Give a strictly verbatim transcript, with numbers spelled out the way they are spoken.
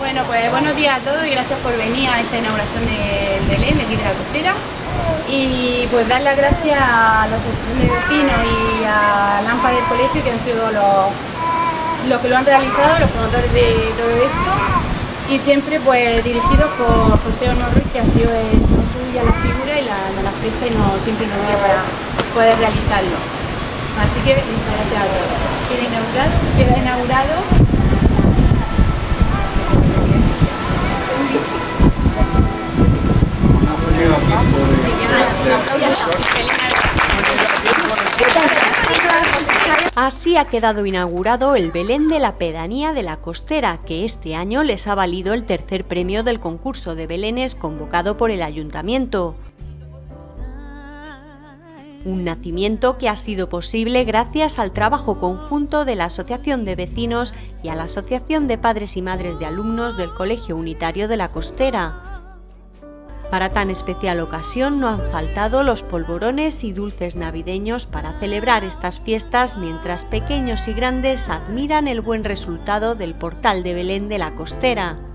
Bueno, pues buenos días a todos y gracias por venir a esta inauguración del Belén de aquí de la Costera. Y pues dar las gracias a la asociación de vecinos y a Lampa del colegio, que han sido los, los que lo han realizado, los promotores de todo esto. Y siempre pues dirigidos por José Honor Ruiz, que ha sido el, son suyas las figuras y la, la presta y no, siempre nos guía para poder realizarlo. Así que muchas gracias a todos. Queda inaugurado. Queda inaugurado. Así ha quedado inaugurado el Belén de la Pedanía de la Costera, que este año les ha valido el tercer premio del concurso de belenes convocado por el Ayuntamiento. Un nacimiento que ha sido posible gracias al trabajo conjunto de la Asociación de Vecinos y a la Asociación de Padres y Madres de Alumnos del Colegio Unitario de la Costera. Para tan especial ocasión no han faltado los polvorones y dulces navideños para celebrar estas fiestas, mientras pequeños y grandes admiran el buen resultado del portal de Belén de la Costera.